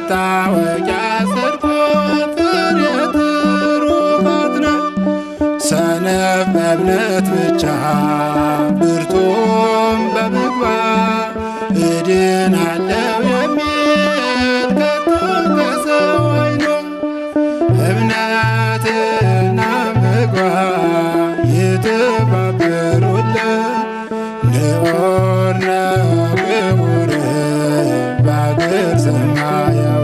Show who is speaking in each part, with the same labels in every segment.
Speaker 1: መታወቂያ ስርቆት ፍሬ ትሩፋት ነው። ሰነፍ በእምነት ብቻ ብርቱም በምግባር እድናለሁ የሚል ከቶ ከሰው አይኖር። እምነትና ምግባር የተባበሩለት ንዑር ነው ክቡር በአገር ሰማያዊ።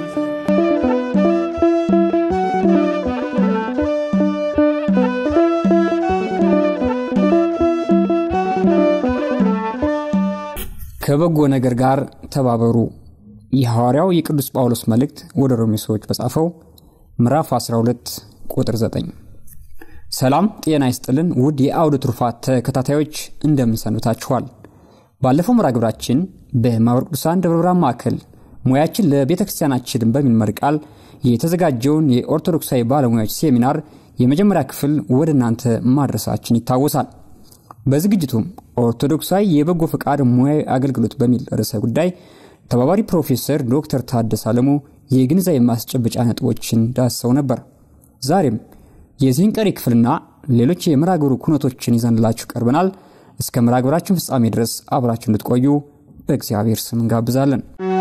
Speaker 2: ከበጎ ነገር ጋር ተባበሩ። የሐዋርያው የቅዱስ ጳውሎስ መልእክት ወደ ሮሜ ሰዎች በጻፈው ምዕራፍ 12 ቁጥር 9። ሰላም ጤና ይስጥልን ውድ የአውደ ትሩፋት ተከታታዮች እንደምን ሰንብታችኋል? ባለፈው መርሃ ግብራችን በማኅበረ ቅዱሳን ደብረ ብርሃን ማዕከል ሙያችን ለቤተክርስቲያናችን በሚል መሪ ቃል የተዘጋጀውን የኦርቶዶክሳዊ ባለሙያዎች ሴሚናር የመጀመሪያ ክፍል ወደ እናንተ ማድረሳችን ይታወሳል። በዝግጅቱም ኦርቶዶክሳዊ የበጎ ፈቃድ ሙያዊ አገልግሎት በሚል ርዕሰ ጉዳይ ተባባሪ ፕሮፌሰር ዶክተር ታደሰ አለሙ የግንዛቤ ማስጨበጫ ነጥቦችን ዳሰው ነበር። ዛሬም የዚህን ቀሪ ክፍልና ሌሎች የመርሃ ግብሩ ኩነቶችን ይዘንላችሁ ቀርበናል። እስከ መርሃ ግብራችን ፍጻሜ ድረስ አብራችሁ እንድትቆዩ በእግዚአብሔር ስም እንጋብዛለን።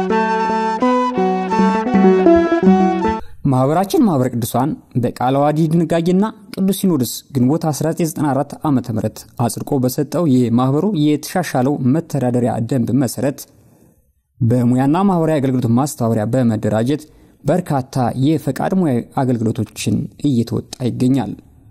Speaker 2: ማኅበራችን ማኅበረ ቅዱሳን በቃለ ዓዋዲ ድንጋጌና ቅዱስ ሲኖዶስ ግንቦት 1994 ዓመተ ምህረት አጽድቆ በሰጠው የማኅበሩ የተሻሻለው መተዳደሪያ ደንብ መሰረት በሙያና ማኅበራዊ አገልግሎት ማስተባበሪያ በመደራጀት በርካታ የፈቃድ ሙያዊ አገልግሎቶችን እየተወጣ ይገኛል።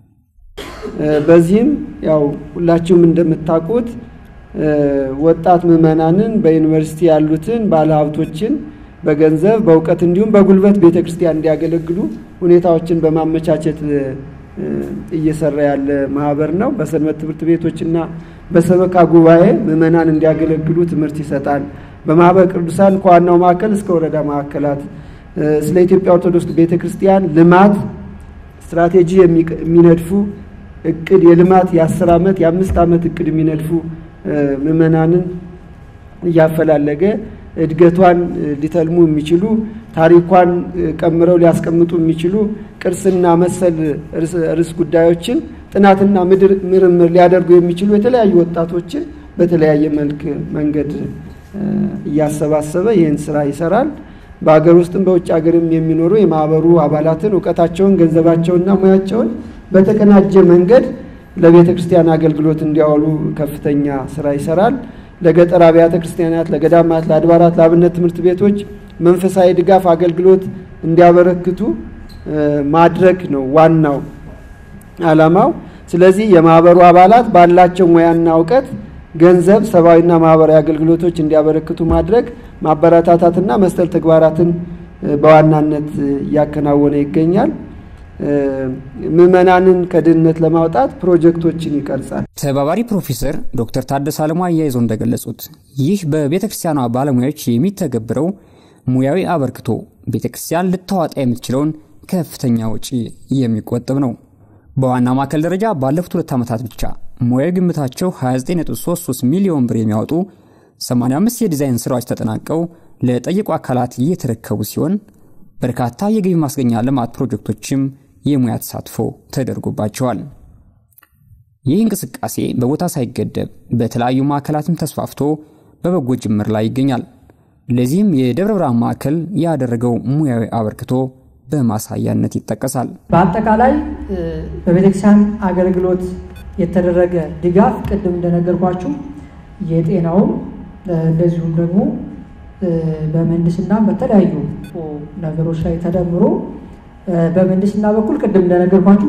Speaker 3: በዚህም ያው ሁላችሁም እንደምታውቁት ወጣት ምዕመናንን በዩኒቨርሲቲ ያሉትን ባለሀብቶችን በገንዘብ በእውቀት እንዲሁም በጉልበት ቤተክርስቲያን እንዲያገለግሉ ሁኔታዎችን በማመቻቸት እየሰራ ያለ ማህበር ነው። በሰንበት ትምህርት ቤቶችና በሰበካ ጉባኤ ምዕመናን እንዲያገለግሉ ትምህርት ይሰጣል። በማኅበረ ቅዱሳን ከዋናው ማዕከል እስከ ወረዳ ማዕከላት ስለ ኢትዮጵያ ኦርቶዶክስ ቤተክርስቲያን ልማት ስትራቴጂ የሚነድፉ እቅድ የልማት የ10 ዓመት የ5 ዓመት እቅድ የሚነድፉ ምዕመናንን እያፈላለገ እድገቷን ሊተልሙ የሚችሉ ታሪኳን ቀምረው ሊያስቀምጡ የሚችሉ ቅርስና መሰል ርዕስ ጉዳዮችን ጥናትና ምርምር ሊያደርጉ የሚችሉ የተለያዩ ወጣቶችን በተለያየ መንገድ እያሰባሰበ ይህን ስራ ይሰራል። በአገር ውስጥም በውጭ ሀገርም የሚኖሩ የማኅበሩ አባላትን ዕውቀታቸውን ገንዘባቸውንና ሙያቸውን በተቀናጀ መንገድ ለቤተ ክርስቲያን አገልግሎት እንዲያውሉ ከፍተኛ ስራ ይሰራል። ለገጠር አብያተ ክርስቲያናት፣ ለገዳማት፣ ለአድባራት፣ ለአብነት ትምህርት ቤቶች መንፈሳዊ ድጋፍ አገልግሎት እንዲያበረክቱ ማድረግ ነው ዋናው ዓላማው። ስለዚህ የማኅበሩ አባላት ባላቸው ሙያና ዕውቀት ገንዘብ ሰብአዊና ማኅበራዊ አገልግሎቶች እንዲያበረክቱ ማድረግ ማበረታታትና መሰል ተግባራትን በዋናነት ያከናወነ ይገኛል። ምዕመናንን ከድህነት ለማውጣት ፕሮጀክቶችን ይቀርጻል።
Speaker 2: ተባባሪ ፕሮፌሰር ዶክተር ታደሰ አለሙ አያይዘው እንደገለጹት ይህ በቤተክርስቲያኗ ባለሙያዎች የሚተገብረው ሙያዊ አበርክቶ ቤተክርስቲያን ልታዋጣ የምትችለውን ከፍተኛ ወጪ የሚቆጥብ ነው። በዋና ማዕከል ደረጃ ባለፉት 2 ዓመታት ብቻ ሙያዊ ግምታቸው 29.33 ሚሊዮን ብር የሚያወጡ 85 የዲዛይን ስራዎች ተጠናቀው ለጠየቁ አካላት እየተረከቡ ሲሆን በርካታ የገቢ ማስገኛ ልማት ፕሮጀክቶችም የሙያ ተሳትፎ ተደርጎባቸዋል። ይህ እንቅስቃሴ በቦታ ሳይገደብ በተለያዩ ማዕከላትም ተስፋፍቶ በበጎ ጅምር ላይ ይገኛል። ለዚህም የደብረ ብርሃን ማዕከል ያደረገው ሙያዊ አበርክቶ በማሳያነት ይጠቀሳል።
Speaker 4: በአጠቃላይ በቤተክርስቲያን አገልግሎት የተደረገ ድጋፍ ቅድም እንደነገርኳችሁ የጤናው እንደዚሁም ደግሞ በመንድስና በተለያዩ ነገሮች ላይ ተደምሮ በመንድስና በኩል ቅድም እንደነገርኳችሁ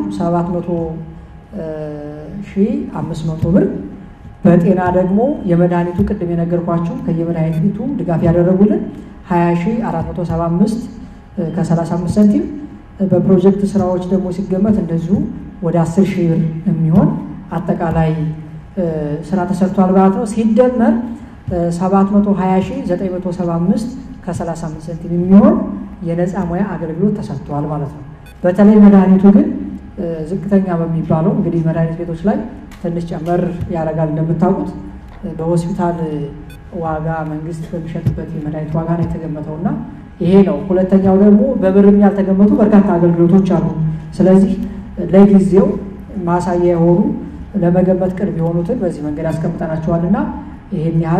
Speaker 4: 700,500 ብር በጤና ደግሞ የመድኃኒቱ ቅድም የነገርኳችሁ ከየመድኃኒቱ ድጋፍ ያደረጉልን 20,475 ከ35 ሳንቲም በፕሮጀክት ስራዎች ደግሞ ሲገመት እንደዚሁ ወደ 10,000 ብር የሚሆን አጠቃላይ ስራ ተሰርቷል ማለት ነው። ሲደመር 720,975 ከ35 ሳንቲም የሚሆን የነፃ ሙያ አገልግሎት ተሰጥቷል ማለት ነው። በተለይ መድኃኒቱ ግን ዝቅተኛ በሚባለው እንግዲህ መድኃኒት ቤቶች ላይ ትንሽ ጨመር ያደርጋል እንደምታውቁት በሆስፒታል ዋጋ መንግስት በሚሸጥበት የመድኃኒት ዋጋ ነው የተገመተውና ይሄ ነው። ሁለተኛው ደግሞ በብርም ያልተገመቱ በርካታ አገልግሎቶች አሉ። ስለዚህ ለጊዜው ማሳያ የሆኑ ለመገመት ቅርብ የሆኑትን በዚህ መንገድ አስቀምጠናቸዋልና ይሄን ያህል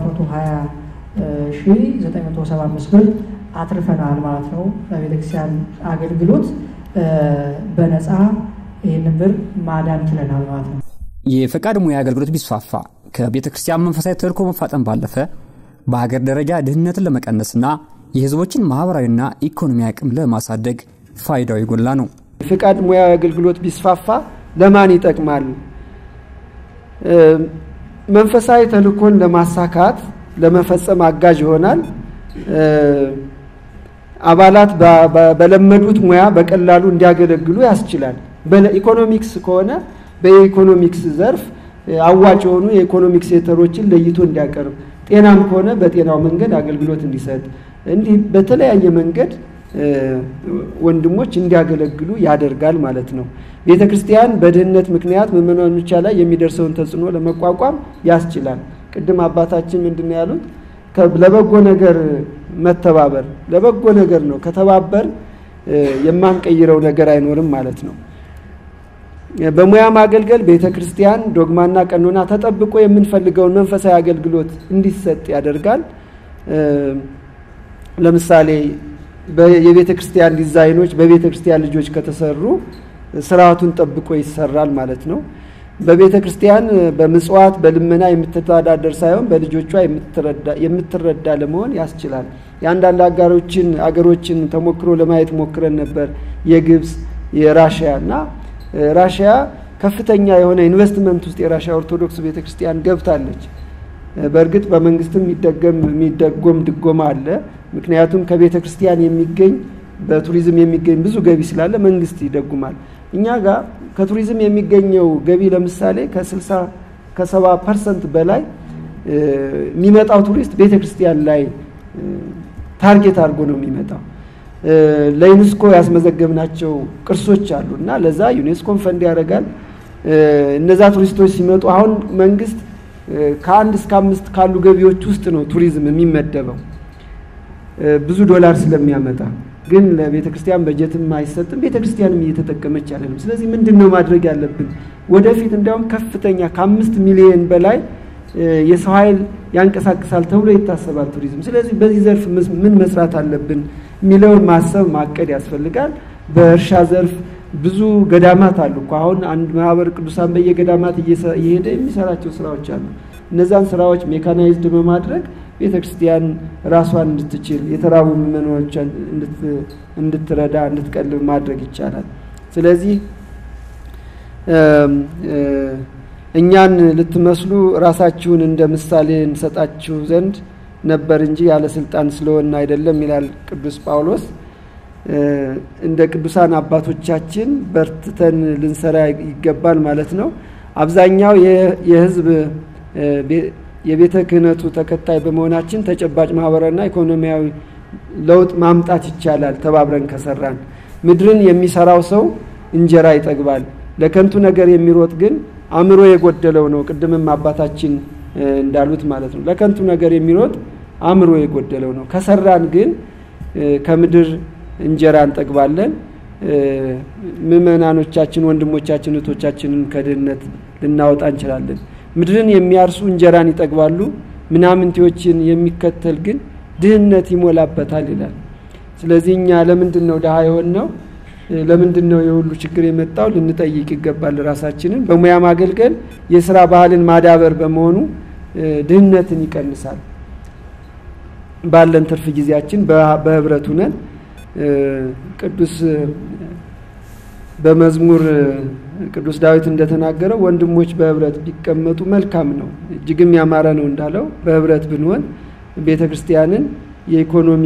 Speaker 4: 720,975 ብር አትርፈናል ማለት ነው። ለቤተክርስቲያን አገልግሎት በነፃ ይህንን ብር ማዳን ችለናል ማለት ነው።
Speaker 2: የፈቃድ ሙያ አገልግሎት ቢስፋፋ ከቤተክርስቲያን መንፈሳዊ ተልእኮ መፋጠን ባለፈ በሀገር ደረጃ ድህነትን ለመቀነስና የህዝቦችን ማህበራዊና ኢኮኖሚያዊ አቅም ለማሳደግ ፋይዳው የጎላ ነው።
Speaker 3: የፈቃድ ሙያ አገልግሎት ቢስፋፋ ለማን ይጠቅማል? መንፈሳዊ ተልእኮን ለማሳካት ለመፈጸም አጋዥ ይሆናል። አባላት በለመዱት ሙያ በቀላሉ እንዲያገለግሉ ያስችላል። በኢኮኖሚክስ ከሆነ በኢኮኖሚክስ ዘርፍ አዋጭ የሆኑ የኢኮኖሚክስ ሴክተሮችን ለይቶ እንዲያቀርብ፣ ጤናም ከሆነ በጤናው መንገድ አገልግሎት እንዲሰጥ፣ እንዲህ በተለያየ መንገድ ወንድሞች እንዲያገለግሉ ያደርጋል ማለት ነው። ቤተክርስቲያን በድህነት ምክንያት ምዕመናኖቿ ላይ የሚደርሰውን ተጽዕኖ ለመቋቋም ያስችላል። ቅድም አባታችን ምንድነው ያሉት? ለበጎ ነገር መተባበር ለበጎ ነገር ነው። ከተባበር የማንቀይረው ነገር አይኖርም ማለት ነው። በሙያ ማገልገል ቤተክርስቲያን ዶግማና ቀኖና ተጠብቆ የምንፈልገውን መንፈሳዊ አገልግሎት እንዲሰጥ ያደርጋል። ለምሳሌ የቤተክርስቲያን ዲዛይኖች በቤተክርስቲያን ልጆች ከተሰሩ ስርዓቱን ጠብቆ ይሰራል ማለት ነው። በቤተክርስቲያን በምጽዋት በልመና የምትተዳደር ሳይሆን በልጆቿ የምትረዳ ለመሆን ያስችላል። የአንዳንድ አገሮችን ተሞክሮ ለማየት ሞክረን ነበር። የግብጽ የራሽያና ራሽያ ከፍተኛ የሆነ ኢንቨስትመንት ውስጥ የራሽያ ኦርቶዶክስ ቤተክርስቲያን ገብታለች። በእርግጥ በመንግስትም የሚደጎም ድጎማ አለ። ምክንያቱም ከቤተክርስቲያን የሚገኝ በቱሪዝም የሚገኝ ብዙ ገቢ ስላለ መንግስት ይደጉማል። እኛ ጋር ከቱሪዝም የሚገኘው ገቢ ለምሳሌ ከ70% በላይ የሚመጣው ቱሪስት ቤተክርስቲያን ላይ ታርጌት አድርጎ ነው የሚመጣው። ለዩኔስኮ ያስመዘገብናቸው ቅርሶች አሉና ለዛ ዩኔስኮን ፈንድ ያደርጋል። እነዛ ቱሪስቶች ሲመጡ አሁን መንግስት ከ1 እስከ 5 ካሉ ገቢዎች ውስጥ ነው ቱሪዝም የሚመደበው ብዙ ዶላር ስለሚያመጣ። ግን ለቤተክርስቲያን በጀትም አይሰጥም፣ ቤተክርስቲያንም እየተጠቀመች አይደለም። ስለዚህ ምንድነው ማድረግ ያለብን? ወደፊት እንዲያውም ከፍተኛ ከ5 ሚሊዮን በላይ የሰው ኃይል ያንቀሳቅሳል ተብሎ ይታሰባል ቱሪዝም። ስለዚህ በዚህ ዘርፍ ምን መስራት አለብን የሚለውን ማሰብ ማቀድ ያስፈልጋል። በእርሻ ዘርፍ ብዙ ገዳማት አሉ እኮ አሁን አንድ ማህበር ቅዱሳን በየገዳማት እየሄደ የሚሰራቸው ስራዎች አሉ። እነዛን ስራዎች ሜካናይዝድ በማድረግ ቤተክርስቲያን ራሷን እንድትችል የተራቡ ምዕመናኖቿን እንድትረዳ እንድትቀልብ ማድረግ ይቻላል። ስለዚህ እኛን ልትመስሉ ራሳችሁን እንደ ምሳሌ እንሰጣችሁ ዘንድ ነበር እንጂ ያለ ስልጣን ስለሆነ አይደለም ይላል ቅዱስ ጳውሎስ። እንደ ቅዱሳን አባቶቻችን በርትተን ልንሰራ ይገባል ማለት ነው። አብዛኛው የህዝብ የቤተ ክህነቱ ተከታይ በመሆናችን ተጨባጭ ማህበራዊና ኢኮኖሚያዊ ለውጥ ማምጣት ይቻላል ተባብረን ከሰራን። ምድርን የሚሰራው ሰው እንጀራ ይጠግባል፣ ለከንቱ ነገር የሚሮጥ ግን አእምሮ የጎደለው ነው። ቅድምም አባታችን እንዳሉት ማለት ነው። ለከንቱ ነገር የሚሮጥ አእምሮ የጎደለው ነው። ከሰራን ግን ከምድር እንጀራ እንጠግባለን። ምዕመናኖቻችን ወንድሞቻችን እህቶቻችንን ከድህነት ልናወጣ እንችላለን። ምድርን የሚያርሱ እንጀራን ይጠግባሉ፣ ምናምንቴዎችን የሚከተል ግን ድህነት ይሞላበታል ይላል። ስለዚህ እኛ ለምንድነው ደሃ የሆነው? ለምንድነው የሁሉ ችግር የመጣው? ልንጠይቅ ይገባል ራሳችንን። በሙያ ማገልገል የሥራ ባህልን ማዳበር በመሆኑ ድህነትን ይቀንሳል። ባለን ትርፍ ጊዜያችን በህብረቱ ነን በመዝሙር ቅዱስ ዳዊት እንደተናገረው ወንድሞች በህብረት ቢቀመጡ መልካም ነው እጅግም ያማረ ነው እንዳለው በህብረት ብንሆን ቤተክርስቲያንን የኢኮኖሚ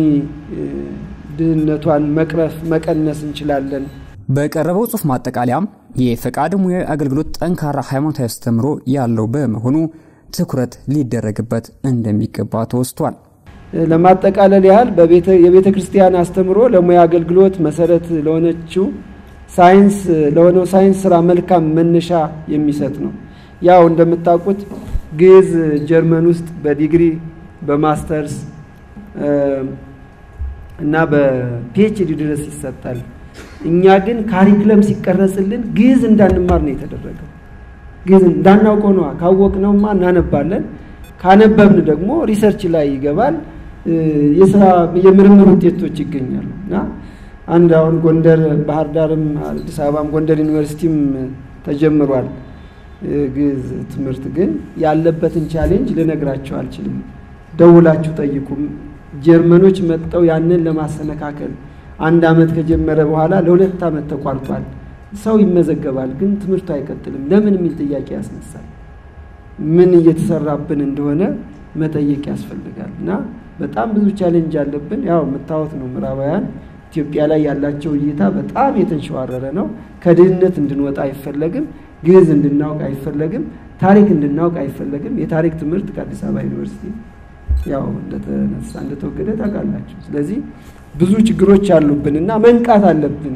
Speaker 3: ድህነቷን መቀነስ እንችላለን።
Speaker 2: በቀረበው ጽሑፍ ማጠቃለያም የፈቃድ ሙያ አገልግሎት ጠንካራ ሃይማኖታዊ አስተምሮ ያለው በመሆኑ ትኩረት ሊደረግበት እንደሚገባ ተወስቷል።
Speaker 3: ለማጠቃለል ያህል የቤተክርስቲያን አስተምሮ ለሙያ አገልግሎት መሰረት ለሆነችው ለሆነው ሳይንስ ስራ መልካም መነሻ የሚሰጥ ነው። ያው እንደምታውቁት ግዕዝ ጀርመን ውስጥ በዲግሪ በማስተርስ እና በፒኤችዲ ድረስ ይሰጣል። እኛ ግን ካሪኩለም ሲቀረጽልን ግዕዝ እንዳንማር ነው የተደረገው። ግዕዝ እንዳናውቀው ነው። ካወቅነውማ እናነባለን። ካነበብን ደግሞ ሪሰርች ላይ ይገባል። የሥራ የምርምር ውጤቶች ይገኛሉ። እና አንድ አሁን ጎንደር ባህር ዳርም አዲስ አበባም ጎንደር ዩኒቨርሲቲም ተጀምሯል ግዕዝ ትምህርት። ግን ያለበትን ቻሌንጅ ልነግራችሁ አልችልም። ደውላችሁ ጠይቁም። ጀርመኖች መጥተው ያንን ለማሰነካከል 1 አመት ከጀመረ በኋላ ለ2 አመት ተቋርጧል። ሰው ይመዘገባል ግን ትምህርቱ አይቀጥልም። ለምን የሚል ጥያቄ ያስነሳል። ምን እየተሰራብን እንደሆነ መጠየቅ ያስፈልጋል። እና በጣም ብዙ ቻሌንጅ አለብን። ያው መታወት ነው ምዕራባውያን ኢትዮጵያ ላይ ያላቸው እይታ በጣም የተንሸዋረረ ነው። ከድህነት እንድንወጣ አይፈለግም። ግዕዝ እንድናውቅ አይፈለግም። ታሪክ እንድናውቅ አይፈለግም። የታሪክ ትምህርት ከአዲስ አበባ ዩኒቨርሲቲ ያው እንደተወገደ ታውቃላችሁ። ስለዚህ ብዙ ችግሮች አሉብንና መንቃት አለብን።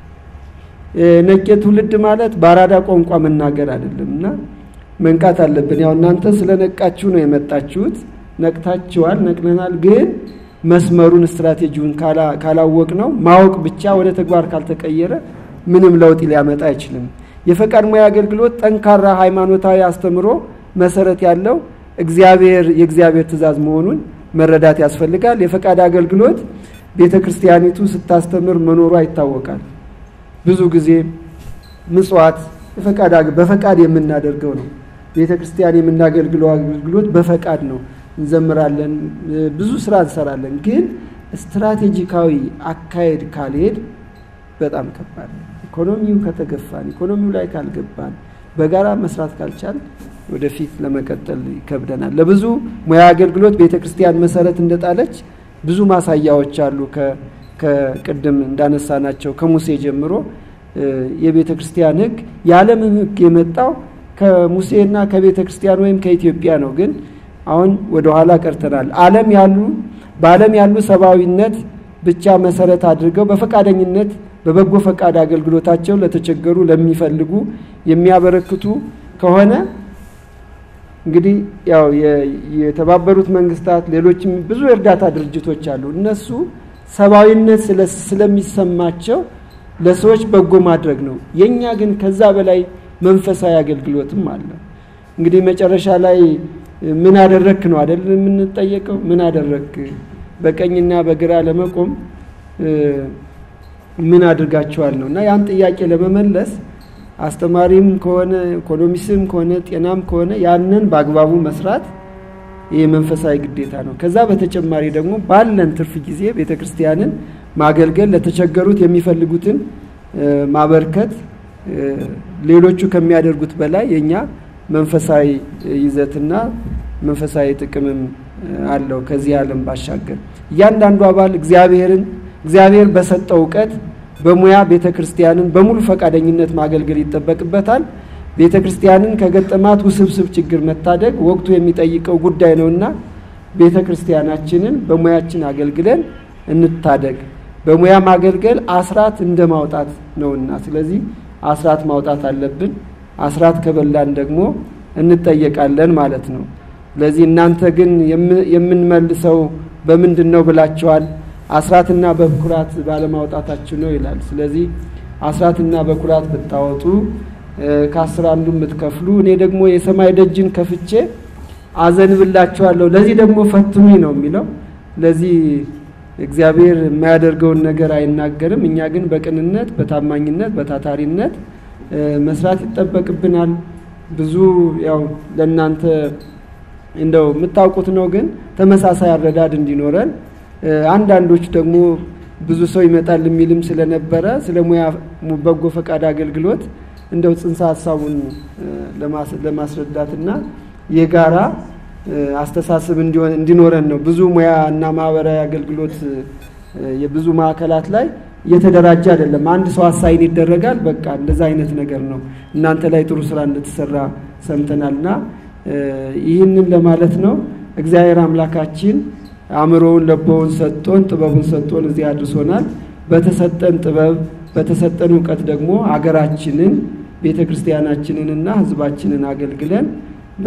Speaker 3: ነቄ ትውልድ ማለት ባራዳ ቋንቋ መናገር አይደለምና መንቃት አለብን። ያው እናንተ ስለነቃችሁ ነው የመጣችሁት። ነቅታችኋል፣ ነቅነናል። ግን መስመሩን ስትራቴጂውን ካላወቅ ነው ማወቅ ብቻ ወደ ተግባር ካልተቀየረ ምንም ለውጥ ሊያመጣ አይችልም። የፈቃድ ሙያ አገልግሎት ጠንካራ ሃይማኖታዊ አስተምሮ መሰረት ያለው የእግዚአብሔር ትእዛዝ መሆኑን መረዳት ያስፈልጋል። የፈቃድ አገልግሎት ቤተክርስቲያኒቱ ስታስተምር መኖሯ ይታወቃል። ብዙ ጊዜ ምጽዋት በፈቃድ የምናደርገው ነው። ቤተክርስቲያን የምናገልግለው አገልግሎት በፈቃድ ነው። እንዘምራለን፣ ብዙ ስራ እንሰራለን። ግን ስትራቴጂካዊ አካሄድ ካልሄድ በጣም ከባድ ነው። ኢኮኖሚው ከተገፋን፣ ኢኮኖሚው ላይ ካልገባን፣ በጋራ መስራት ካልቻል ወደፊት ለመቀጠል ይከብደናል። ለብዙ ሙያ አገልግሎት ቤተክርስቲያን መሰረት እንደጣለች ብዙ ማሳያዎች አሉ። ከቅድም እንዳነሳናቸው ከሙሴ ጀምሮ የቤተክርስቲያን ሕግ የዓለም ሕግ የመጣው ከሙሴና ከቤተክርስቲያን ወይም ከኢትዮጵያ ነው። ግን አሁን ወደ ኋላ ቀርተናል። በዓለም ያሉ ሰብአዊነት ብቻ መሰረት አድርገው በፈቃደኝነት በበጎ ፈቃድ አገልግሎታቸው ለተቸገሩ ለሚፈልጉ የሚያበረክቱ ከሆነ እንግዲህ ያው የተባበሩት መንግስታት ሌሎችም ብዙ እርዳታ ድርጅቶች አሉ። እነሱ ሰብአዊነት ስለሚሰማቸው ለሰዎች በጎ ማድረግ ነው። የኛ ግን ከዛ በላይ መንፈሳዊ አገልግሎትም አለ። እንግዲህ መጨረሻ ላይ ምን አደረክ ነው አይደል የምንጠየቀው? ምን አደረክ? በቀኝና በግራ ለመቆም ምን አድርጋችኋል ነውና ያን ጥያቄ ለመመለስ አስተማሪም ከሆነ ኢኮኖሚስትም ከሆነ ጤናም ከሆነ ያንን በአግባቡ መስራት የመንፈሳዊ ግዴታ ነው። ከዛ በተጨማሪ ደግሞ ባለን ትርፍ ጊዜ ቤተክርስቲያንን ማገልገል፣ ለተቸገሩት የሚፈልጉትን ማበርከት ሌሎቹ ከሚያደርጉት በላይ የኛ መንፈሳዊ ይዘትና መንፈሳዊ ጥቅምም አለው። ከዚህ ዓለም ባሻገር እያንዳንዱ አባል እግዚአብሔር በሰጠው ዕውቀት በሙያ ቤተክርስቲያንን በሙሉ ፈቃደኝነት ማገልገል ይጠበቅበታል። ቤተክርስቲያንን ከገጠማት ውስብስብ ችግር መታደግ ወቅቱ የሚጠይቀው ጉዳይ ነውና ቤተክርስቲያናችንን በሙያችን አገልግለን እንታደግ። በሙያ ማገልገል አስራት እንደማውጣት ነውና ስለዚህ አስራት ማውጣት አለብን። አስራት ከበላን ደግሞ እንጠየቃለን ማለት ነው። ስለዚህ እናንተ ግን የምንመልሰው በምንድነው ብላችኋል? አስራትና በኩራት ባለማውጣታችሁ ነው ይላል። ስለዚህ አስራትና በኩራት ብታወጡ ከ10 አንዱን ብትከፍሉ እኔ ደግሞ የሰማይ ደጅን ከፍቼ አዘንብላችኋለሁ፣ ለዚህ ደግሞ ፈትኑኝ ነው የሚለው። ለዚህ እግዚአብሔር የማያደርገውን ነገር አይናገርም። እኛ ግን በቅንነት፣ በታማኝነት፣ በታታሪነት መስራት ይጠበቅብናል። ብዙ ያው ለእናንተ እንደው የምታውቁት ነው። ግን ተመሳሳይ አረዳድ እንዲኖረን አንዳንዶች ደግሞ ብዙ ሰው ይመጣል የሚልም ስለነበረ ስለ ሙያ በጎ ፈቃድ አገልግሎት እንደው ጽንሰ ሐሳቡን ለማስረዳትና የጋራ አስተሳሰብ እንዲኖረን ነው። ብዙ ሙያና ማህበራዊ አገልግሎት የብዙ ማዕከላት ላይ የተደራጀ አይደለም። አንድ ሰው አሳይን ይደረጋል፣ በቃ እንደዛ አይነት ነገር ነው። እናንተ ላይ ጥሩ ስራ እንደተሰራ ሰምተናልና ይህንን ለማለት ነው። እግዚአብሔር አምላካችን አእምሮውን ለቦውን ሰጥቶን ጥበቡን ሰጥቶን እዚህ አድርሶናል። በተሰጠን ጥበብ በተሰጠን ዕውቀት ደግሞ አገራችንን ቤተክርስቲያናችንንና ሕዝባችንን አገልግለን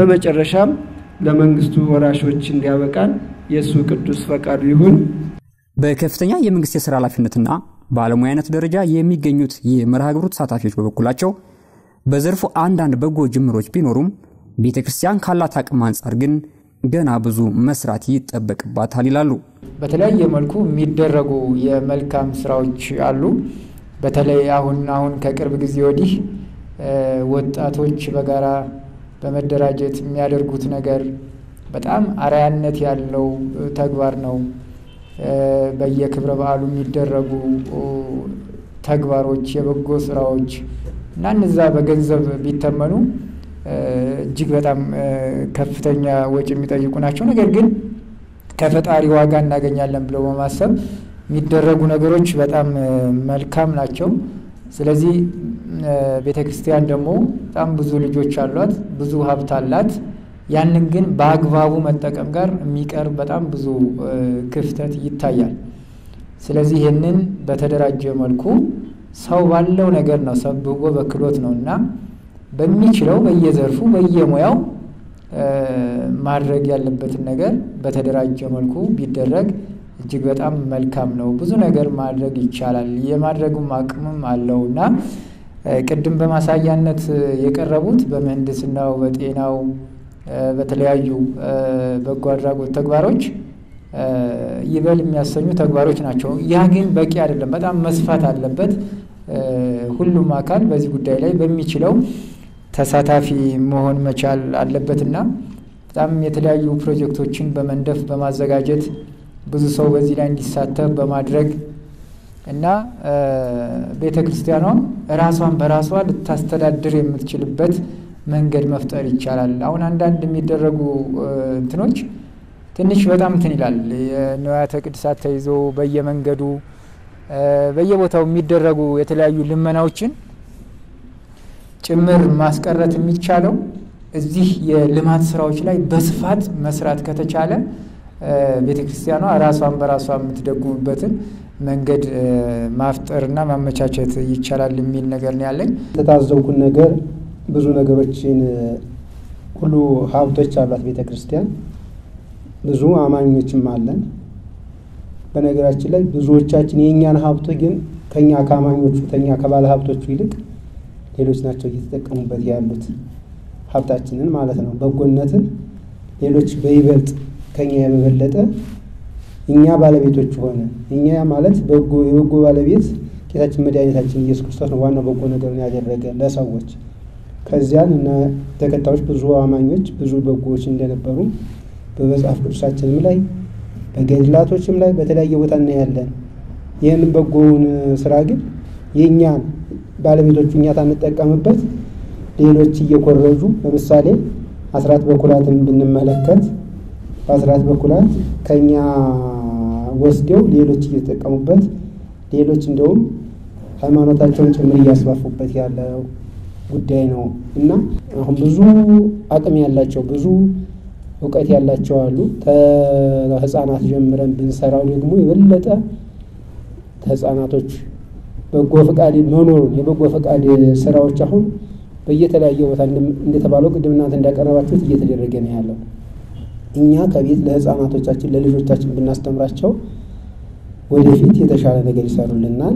Speaker 3: በመጨረሻም ለመንግስቱ ወራሾች እንዲያበቃን የሱ ቅዱስ ፈቃዱ ይሁን።
Speaker 2: በከፍተኛ የመንግስት የሥራ ኃላፊነትና ባለሙያነት ደረጃ የሚገኙት የመርሃ ግብሩ ተሳታፊዎች በበኩላቸው በዘርፉ አንዳንድ በጎ ጅምሮች ቢኖሩም ቤተክርስቲያን ካላት አቅም አንጻር ግን ገና ብዙ መስራት ይጠበቅባታል ይላሉ።
Speaker 5: በተለያየ መልኩ የሚደረጉ የመልካም ስራዎች አሉ። በተለይ አሁን ከቅርብ ጊዜ ወዲህ ወጣቶች በጋራ በመደራጀት የሚያደርጉት ነገር በጣም አርአያነት ያለው ተግባር ነው። በየክብረ በዓሉ የሚደረጉ ተግባሮች የበጎ ስራዎች እና እነዛ በገንዘብ ቢተመኑ እጅግ በጣም ከፍተኛ ወጪ የሚጠይቁ ናቸው። ነገር ግን ከፈጣሪ ዋጋ እናገኛለን ብለው በማሰብ የሚደረጉ ነገሮች በጣም መልካም ናቸው። ስለዚህ ቤተክርስቲያን ደግሞ በጣም ብዙ ልጆች አሏት፣ ብዙ ሀብት አላት። ያንን ግን በአግባቡ መጠቀም ጋር የሚቀርብ በጣም ብዙ ክፍተት ይታያል። ስለዚህ ይህንን በተደራጀ መልኩ ሰው ባለው ነገር ነው ሰብቦ በክሎት ነውና በሚችለው በየዘርፉ በየሙያው ማድረግ ያለበትን ነገር በተደራጀ መልኩ ቢደረግ እጅግ በጣም መልካም ነው። ብዙ ነገር ማድረግ ይቻላል፣ የማድረጉም አቅምም አለውና ቅድም በማሳያነት የቀረቡት በምህንድስናው፣ በጤናው፣ በተለያዩ በጎ አድራጎት ተግባሮች ይበል የሚያሰኙ ተግባሮች ናቸው። ያ ግን በቂ አይደለም፣ በጣም መስፋት አለበት። ሁሉም አካል በዚህ ጉዳይ ላይ በሚችለው ተሳታፊ መሆን መቻል አለበትና በጣም የተለያዩ ፕሮጀክቶችን በመንደፍ በማዘጋጀት ብዙ ሰው በዚህ ላይ እንዲሳተፍ በማድረግ እና ቤተክርስቲያኗ ራሷን በራሷ ልታስተዳድር የምትችልበት መንገድ መፍጠር ይቻላል። አሁን አንዳንድ የሚደረጉ እንትኖች ትንሽ በጣም እንትን ይላል። የንዋያተ ቅድሳት ተይዞ በየመንገዱ በየቦታው የሚደረጉ የተለያዩ ልመናዎችን ጭምር ማስቀረት የሚቻለው እዚህ የልማት ስራዎች ላይ በስፋት መስራት ከተቻለ ቤተክርስቲያኗ ራሷን በራሷ የምትደጉምበትን መንገድ ማፍጠርና ማመቻቸት ይቻላል የሚል ነገር ነው ያለኝ።
Speaker 3: ተታዘብኩን ነገር ብዙ ነገሮችን ሁሉ ሀብቶች አሏት ቤተክርስቲያን፣ ብዙ አማኞችም አለን። በነገራችን ላይ ብዙዎቻችን የኛን ሀብት ግን ከኛ ከአማኞቹ ከኛ ከባለ ሀብቶቹ ይልቅ ሌሎች ናቸው እየተጠቀሙበት ያሉት ሀብታችንን ማለት ነው። በጎነትን ሌሎች በይበልጥ ከኛ የበለጠ እኛ ባለቤቶች ሆነ እኛ ማለት የበጎ ባለቤት ጌታችን መድኃኒታችን ኢየሱስ ክርስቶስ ነው ዋናው በጎ ነገርን ያደረገ ለሰዎች። ከዚያን እና ተከታዮች ብዙ አማኞች ብዙ በጎዎች እንደነበሩ በመጽሐፍ ቅዱሳችንም ላይ በገድላቶችም ላይ በተለያየ ቦታ እናያለን። ይህንን በጎውን ስራ ግን የኛን ባለቤቶቹ እኛ ታንጠቀምበት ሌሎች እየኮረጁ ለምሳሌ አስራት በኩራትን ብንመለከት በአስራት በኩራት ከኛ ወስደው ሌሎች እየተጠቀሙበት ሌሎች እንደውም ሃይማኖታቸውን ጭምር እያስፋፉበት ያለው ጉዳይ ነው እና አሁን ብዙ አቅም ያላቸው ብዙ እውቀት ያላቸው አሉ። ከህፃናት ጀምረን ብንሰራው ደግሞ የበለጠ ህፃናቶች በጎ ፈቃድ መኖሩን የበጎ ፈቃድ ስራዎች አሁን በየተለያየ ቦታ እንደተባለው ቅድም እናንተ እንዳቀረባችሁት እየተደረገ ነው ያለው። እኛ ከቤት ለህፃናቶቻችን ለልጆቻችን ብናስተምራቸው ወደፊት የተሻለ ነገር ይሰሩልናል፣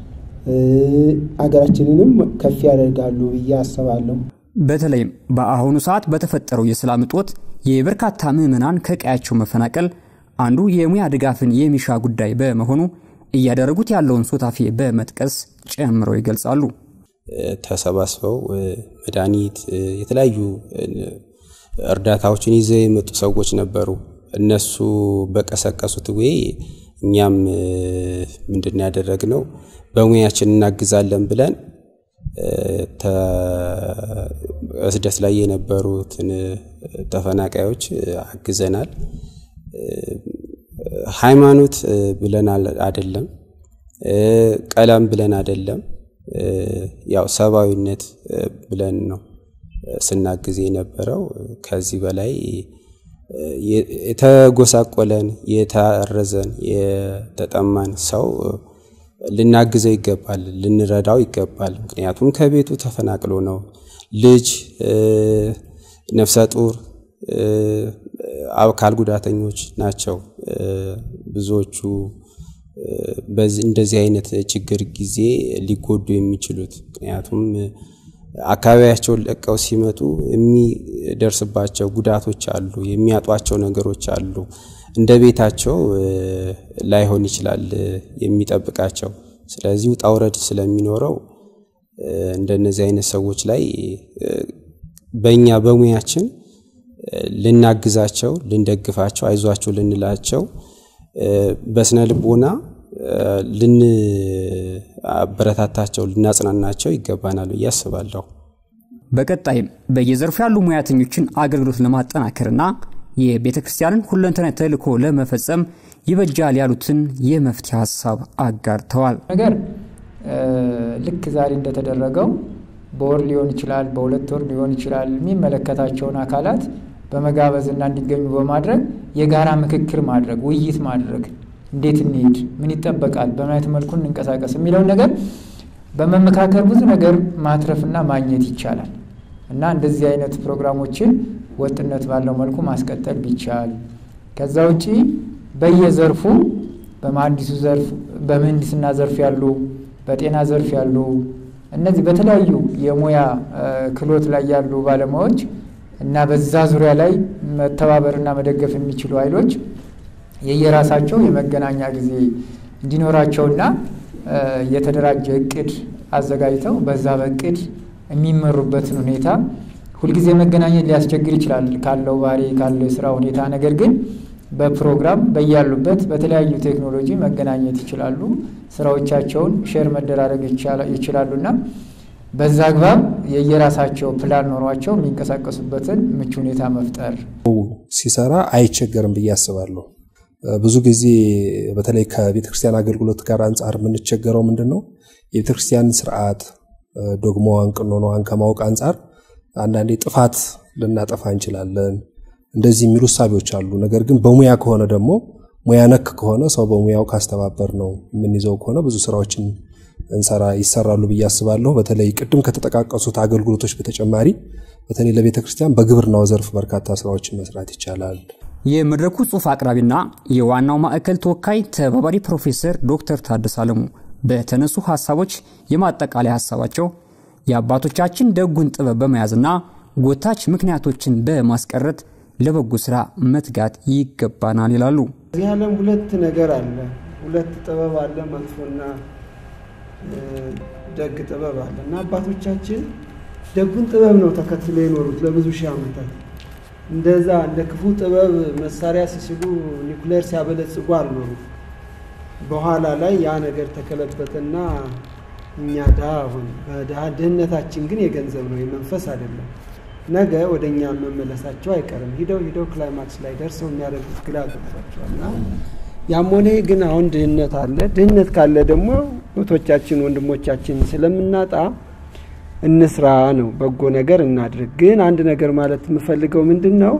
Speaker 3: አገራችንንም ከፍ ያደርጋሉ ብዬ አስባለሁ።
Speaker 2: በተለይም በአሁኑ ሰዓት በተፈጠረው የሰላም እጦት የበርካታ ምዕመናን ከቀያቸው መፈናቀል አንዱ የሙያ ድጋፍን የሚሻ ጉዳይ በመሆኑ እያደረጉት ያለውን ሱታፌ በመጥቀስ ጨምረው ይገልጻሉ።
Speaker 6: ተሰባስበው መድኃኒት የተለያዩ እርዳታዎችን ይዘው የመጡ ሰዎች ነበሩ። እነሱ በቀሰቀሱት ወይ እኛም ምንድነው ያደረግነው በሙያችን እናግዛለን ብለን እስደስ ላይ የነበሩትን ተፈናቃዮች አግዘናል። ሃይማኖት ብለን አይደለም፣ ቀለም ብለን አይደለም፣ ያው ሰባዊነት ብለን ነው ስናግዝ የነበረው። ከዚህ በላይ የተጎሳቆለን የታረዘን የተጠማን ሰው ልናግዘው ይገባል፣ ልንረዳው ይገባል። ምክንያቱም ከቤቱ ተፈናቅሎ ነው። ልጅ፣ ነፍሰ ጡር፣ አካል ጉዳተኞች ናቸው ብዙዎቹ እንደዚህ አይነት ችግር ጊዜ ሊጎዱ የሚችሉት። ምክንያቱም አካባቢያቸውን ለቀው ሲመጡ የሚደርስባቸው ጉዳቶች አሉ፣ የሚያጧቸው ነገሮች አሉ። እንደ ቤታቸው ላይሆን ይችላል የሚጠብቃቸው። ስለዚህ ውጣ ውረድ ስለሚኖረው እንደነዚህ አይነት ሰዎች ላይ በእኛ በሙያችን ልናግዛቸው፣ ልንደግፋቸው፣ አይዟቸው ልንላቸው፣ በስነ ልቦና ልንበረታታቸው፣ ልናጽናናቸው ይገባናል ብዬ አስባለሁ።
Speaker 2: በቀጣይም በየዘርፉ ያሉ ሙያተኞችን አገልግሎት ለማጠናከርና የቤተክርስቲያንን ሁለንተናዊ ተልእኮ ለመፈጸም ይበጃል ያሉትን የመፍትሄ ሐሳብ አጋርተዋል።
Speaker 5: ነገር ልክ ዛሬ እንደተደረገው በወር ሊሆን ይችላል፣ በሁለት ወር ሊሆን ይችላል፣ የሚመለከታቸውን አካላት በመጋበዝና እንዲገኙ በማድረግ የጋራ ምክክር ማድረግ፣ ውይይት ማድረግ፣ እንዴት እንሂድ፣ ምን ይጠበቃል፣ በምን አይነት መልኩ እንንቀሳቀስ የሚለው ነገር በመመካከር ብዙ ነገር ማትረፍና ማግኘት ይቻላል እና እንደዚህ አይነት ፕሮግራሞችን ወጥነት ባለው መልኩ ማስቀጠል ቢቻል፣ ከዛ ውጪ በየዘርፉ በመሐንዲሱ ዘርፍ፣ በምህንድስና ዘርፍ ያሉ፣ በጤና ዘርፍ ያሉ፣ እነዚህ በተለያዩ የሙያ ክህሎት ላይ ያሉ ባለሙያዎች እና በዛ ዙሪያ ላይ መተባበርና መደገፍ የሚችሉ ኃይሎች የየራሳቸው የመገናኛ ጊዜ እንዲኖራቸውና የተደራጀ እቅድ አዘጋጅተው በዛ በእቅድ የሚመሩበትን ሁኔታ ሁልጊዜ መገናኘት ሊያስቸግር ይችላል ካለው ባህሪ ካለው የስራ ሁኔታ። ነገር ግን በፕሮግራም በያሉበት በተለያዩ ቴክኖሎጂ መገናኘት ይችላሉ፣ ስራዎቻቸውን ሼር መደራረግ ይችላሉና በዛ አግባብ የየራሳቸው ፕላን ኖሯቸው የሚንቀሳቀሱበትን ምቹ ሁኔታ መፍጠር
Speaker 7: ሲሰራ አይቸገርም ብዬ አስባለሁ። ብዙ ጊዜ በተለይ ከቤተክርስቲያን አገልግሎት ጋር አንፃር የምንቸገረው ምንድነው? የቤተክርስቲያን ስርዓት ዶግማዋን፣ ቀኖናዋን ከማወቅ አንፃር አንዳንዴ ጥፋት ልናጠፋ እንችላለን። እንደዚህ የሚሉ ሐሳቦች አሉ። ነገር ግን በሙያ ከሆነ ደግሞ ሙያ ነክ ከሆነ ሰው በሙያው ካስተባበር ነው የምንይዘው ከሆነ ብዙ ስራዎችን ይሰራሉ ብዬ አስባለሁ። በተለይ ቅድም ከተጠቃቀሱት አገልግሎቶች በተጨማሪ በተለይ ለቤተክርስቲያን በግብርናው ዘርፍ በርካታ ስራዎችን መስራት ይቻላል።
Speaker 2: የመድረኩ ጽሑፍ አቅራቢና የዋናው ማዕከል ተወካይ ተባባሪ ፕሮፌሰር ዶክተር ታደሰ አለሙ በተነሱ ሐሳቦች የማጠቃለያ ሐሳባቸው የአባቶቻችን ደጉን ጥበብ በመያዝና ጎታች ምክንያቶችን በማስቀረት ለበጎ ስራ መትጋት ይገባናል ይላሉ።
Speaker 3: እዚህ ዓለም ሁለት ነገር አለ፣ ሁለት ጥበብ አለ፣ መጥፎና ደግ ጥበብ አለና አባቶቻችን ደጉን ጥበብ ነው ተከትለው የኖሩት ለብዙ ሺህ ዓመታት። እንደዛ እንደ ክፉ ጥበብ መሳሪያ ሲስሉ ኒውክሌር ሲያበለጽጉ አልኖሩም። በኋላ ላይ ያ ነገር ተከለበተና እኛ ድህነታችን ግን የገንዘብ ነው የመንፈስ አይደለም። ነገ ወደኛ መመለሳቸው አይቀርም። ሂደው ክላይማክስ ላይ ደርሰው የሚያደርጉት ግራ ገብቷቸዋልና ያም ሆነ ግን አሁን ድህነት አለ። ድህነት ካለ ደግሞ እህቶቻችን ወንድሞቻችን ስለምናጣ እንስራ ነው፣ በጎ ነገር እናድርግ። ግን አንድ ነገር ማለት የምፈልገው ምንድነው፣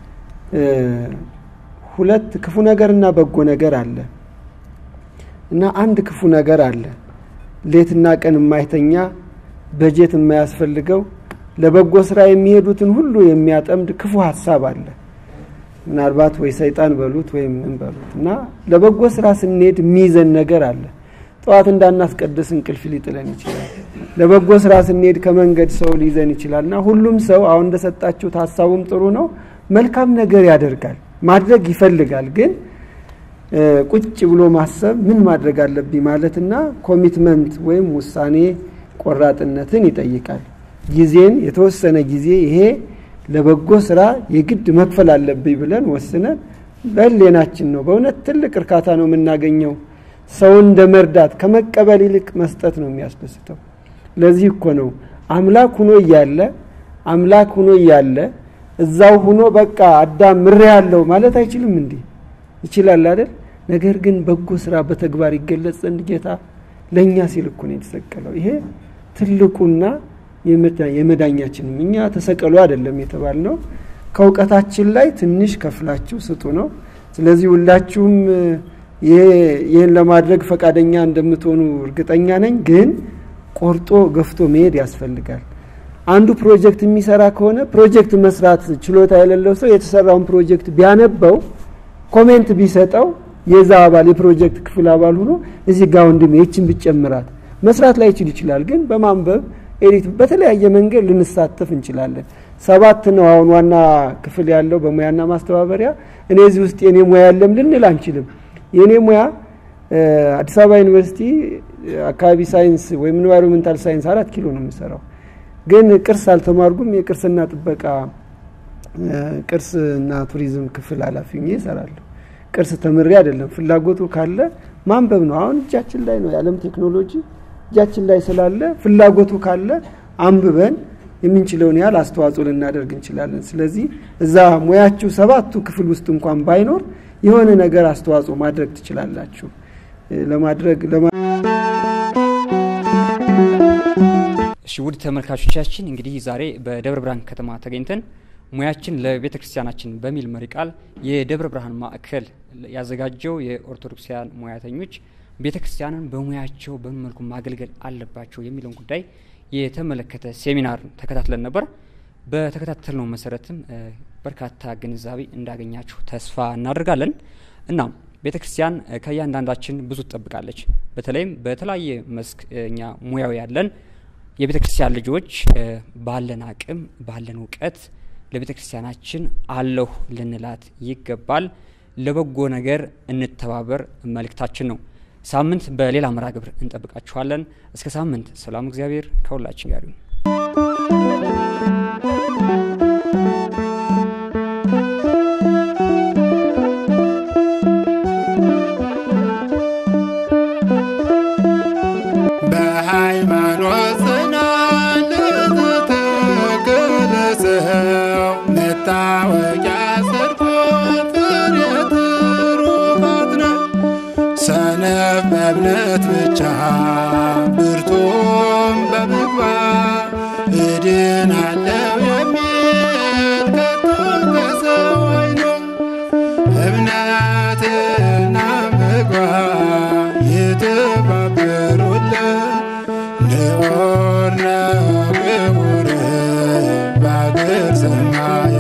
Speaker 3: ሁለት ክፉ ነገርና በጎ ነገር አለ እና አንድ ክፉ ነገር አለ፣ ሌትና ቀን የማይተኛ በጀት የማያስፈልገው ለበጎ ስራ የሚሄዱትን ሁሉ የሚያጠምድ ክፉ ሐሳብ አለ። ምናልባት ወይ ሰይጣን በሉት ወይ ምን በሉት እና ለበጎ ስራ ስንሄድ የሚይዘን ነገር አለ። ጠዋት እንዳናስቀድስ እንቅልፍ ሊጥለን ይችላል። ለበጎ ስራ ስንሄድ ከመንገድ ሰው ሊይዘን ይችላልና ሁሉም ሰው አሁን እንደሰጣችሁት ሐሳቡም ጥሩ ነው፣ መልካም ነገር ያደርጋል፣ ማድረግ ይፈልጋል። ግን ቁጭ ብሎ ማሰብ ምን ማድረግ አለብኝ ማለትና ኮሚትመንት ወይም ውሳኔ ቆራጥነትን ይጠይቃል። ጊዜን የተወሰነ ጊዜ ይሄ ለበጎ ስራ የግድ መክፈል አለብኝ ብለን ወስነን ለሌናችን ነው በእውነት ትልቅ እርካታ ነው የምናገኘው። ሰው እንደመርዳት ከመቀበል ይልቅ መስጠት ነው የሚያስደስተው። ለዚህ እኮ ነው አምላክ ሆኖ እያለ እዛው ሆኖ በቃ አዳም ምሬ ያለው ማለት አይችልም እንዴ? ይችላል አይደል? ነገር ግን በጎ ስራ በተግባር ይገለጽ ዘንድ ጌታ ለኛ ሲል እኮ ነው የተሰቀለው። ይሄ ትልቁና የመዳኛችን እኛ ተሰቀሉ አይደለም የተባልነው፣ ከውቀታችን ላይ ትንሽ ከፍላችሁ ስጡ ነው። ስለዚህ ሁላችሁም ይሄን ለማድረግ ፈቃደኛ እንደምትሆኑ እርግጠኛ ነኝ። ግን ቆርጦ ገፍቶ መሄድ ያስፈልጋል። አንዱ ፕሮጀክት የሚሰራ ከሆነ ፕሮጀክት መስራት ችሎታ የሌለው ሰው የተሰራውን ፕሮጀክት ቢያነበው ኮሜንት ቢሰጠው የዛ አባል የፕሮጀክት ክፍል አባል ሆኖ እዚህ ጋር ወንድሜ እቺን ብጨምራት መስራት ላይ ይችላል። ግን በማንበብ ኤዲት በተለያየ መንገድ ልንሳተፍ እንችላለን። 7 ነው አሁን ዋና ክፍል ያለው በሙያና ማስተባበሪያ። እኔ እዚህ ውስጥ የኔ ሙያ የለም ልንል አንችልም። የኔ ሙያ አዲስ አበባ ዩኒቨርሲቲ አካባቢ ሳይንስ ወይም ኢንቫይሮንመንታል ሳይንስ 4 ኪሎ ነው የምሰራው። ግን ቅርስ አልተማርኩም። የቅርስና ጥበቃ ቅርስና ቱሪዝም ክፍል ኃላፊ ነኝ እሰራለሁ። ቅርስ ተምሬ አይደለም። ፍላጎቱ ካለ ማንበብ ነው። አሁን እጃችን ላይ ነው የዓለም ቴክኖሎጂ እጃችን ላይ ስላለ ፍላጎቱ ካለ አንብበን የምንችለውን ያህል አስተዋጽኦ ልናደርግ እንችላለን። ስለዚህ እዛ ሙያችሁ 7ቱ ክፍል ውስጥ እንኳን ባይኖር የሆነ ነገር አስተዋጽኦ ማድረግ ትችላላችሁ። ለማድረግ
Speaker 2: እሺ ውድ ተመልካቾቻችን እንግዲህ ዛሬ በደብረ ብርሃን ከተማ ተገኝተን ሙያችን ለቤተክርስቲያናችን በሚል መሪ ቃል የደብረ ብርሃን ማዕከል ያዘጋጀው የኦርቶዶክሳውያን ሙያተኞች ቤተክርስቲያንን በሙያቸው በመልኩ ማገልገል አለባቸው የሚለውን ጉዳይ የተመለከተ ሴሚናር ተከታትለን ነበር። በተከታተልነው መሰረትም በርካታ ግንዛቤ እንዳገኛችሁ ተስፋ እናደርጋለን። እና ቤተክርስቲያን ከያንዳንዳችን ብዙ ትጠብቃለች። በተለይም በተለያየ መስክ እኛ ሙያው ያለን የቤተክርስቲያን ልጆች ባለን አቅም ባለን ዕውቀት ለቤተክርስቲያናችን አለሁ ልንላት ይገባል። ለበጎ ነገር እንተባበር መልእክታችን ነው። ሳምንት በሌላ መርሃ ግብር እንጠብቃችኋለን። እስከ ሳምንት ሰላም እግዚአብሔር ከሁላችን ጋር ይሁን።
Speaker 1: በሃይማኖት ጽናት ለተተከለ ሰው መታወቂያ ሰርቶ ፍሬ ትሩፋት ነው። ሰነፍ በእምነት ብቻ ብርቱም በምግባር እድናለሁ የሚል ከቶ ከሰው አይኖር። እምነትና ምግባር የተባበሩለት ንዑር ነው ክቡር በአገር ሰማይ